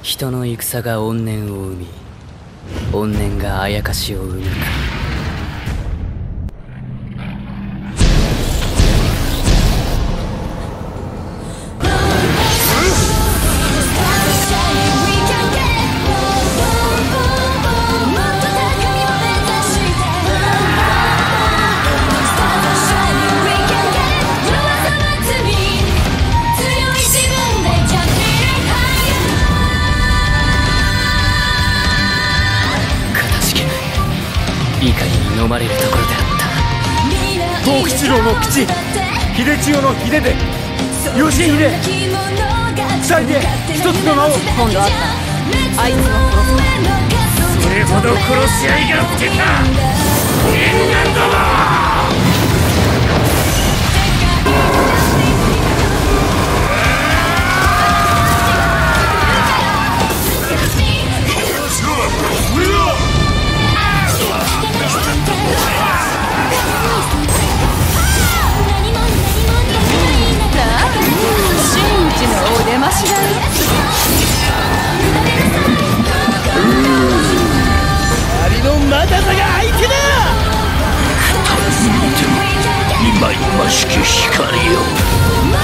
人の戦が怨念を生み、怨念があやかしを生むか。怒りに飲まれるところであった。 藤吉郎の吉、秀千代の秀で義秀、二人で一つの名を。 今度会ったらあいつを殺す。 それほど殺し合いがふけた人間ども。 忌々しき光よ。